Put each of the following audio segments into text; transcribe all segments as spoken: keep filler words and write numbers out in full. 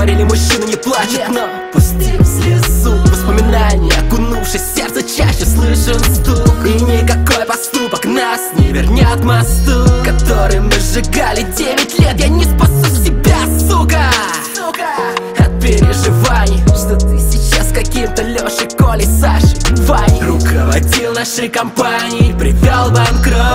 говорили, мужчина не плачет, но пустив слезу воспоминания, окунувшись в сердце, чаще слышен стук. И никакой поступок нас не вернет к мосту, который мы сжигали девять лет. Я не спасу себя, сука, от переживаний, что ты сейчас каким-то Лешей, Колей, Сашей, Ваней руководил нашей компанией, привел банкротство.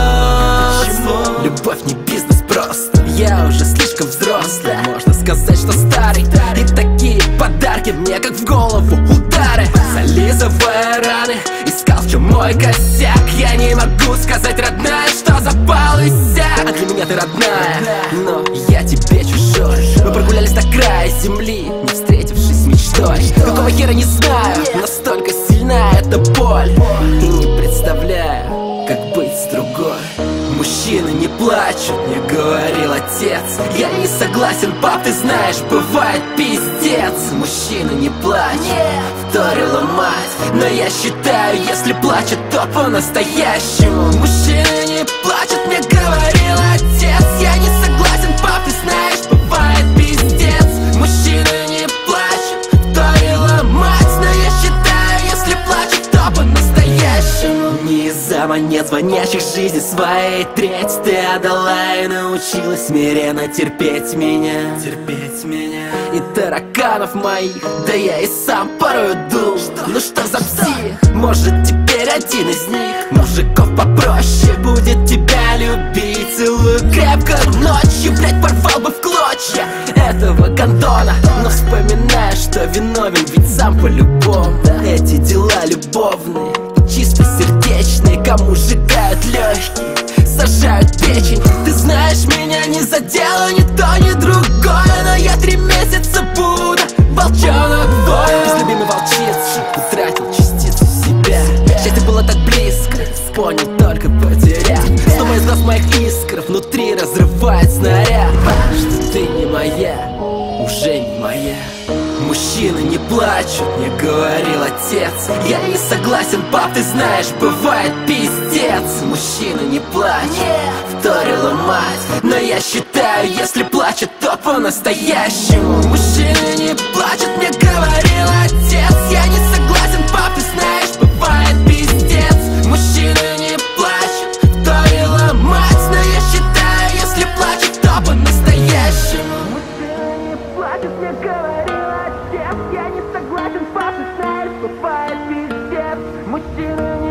Любовь не бизнес просто, я уже слишком взрослый, можно сказать, что старый. И такие подарки мне как в голову удары, зализывая раны, искал, в чем мой косяк. Я не могу сказать, родная, что запал иссяк. А для меня ты родная, но я тебе чужой. Мы прогулялись до края земли, не встретившись с мечтой. Какого хера не знаю, настолько сильна эта боль, и не представляю, как быть с другой. Мужчины не плачут, мне говорил отец. Я не согласен, пап, ты знаешь, бывает пиздец. Мужчина не плачет, вторила мать, но я считаю, если плачет, то по-настоящему. Мужчина не плачет, мне говорил отец. Я не согласен, пап, ты знаешь, бывает пиздец. Мужчина не плачет, вторила мать, но я считаю, если плачет, то по-настоящему. Не из-за монет, звонящих жизни своей треть, ты отдала и научилась смиренно терпеть меня, терпеть меня. И тараканов моих, да я и сам порою дул. Ну что за псих, может теперь один из них, мужиков попроще, будет тебя любить. Целую крепко ночью, блять, порвал бы в клочья этого гондона, но вспоминаю, что виновен, ведь сам по-любому. Эти дела любовные, чисто сердечные, кому сжигают легкие, сажают печень. Ты знаешь, меня не задело ни то, ни другое, но я три месяца буду волчонок воин. Без любимой волчицы утратил частицу себя. Счастье было так близко, понял только потеряв. Снова из глаз моих искр внутри разрывает снаряд, что ты не моя, уже не моя. Мужчины не плачут, мне говорил отец. Я не согласен, пап, ты знаешь, бывает пиздец. Мужчина не плачет, вторила мать, но я считаю, если плачет, то по-настоящему. Мужчина не плачет, мне говорил отец. Я не согласен, пап, ты знаешь, бывает пиздец. Мужчина не плачет, вторила мать, но я считаю, если плачет, то по-настоящему. Мужчина не плачет, мне говорил отец. Я не согласен, пап, ты знаешь, бывает пиздец. Мужчина не